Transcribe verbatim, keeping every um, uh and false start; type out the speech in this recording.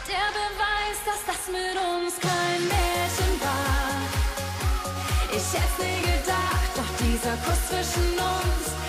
Der Beweis, dass das mit uns kein Märchen war. Ich hätt's nie gedacht, doch dieser Kuss zwischen uns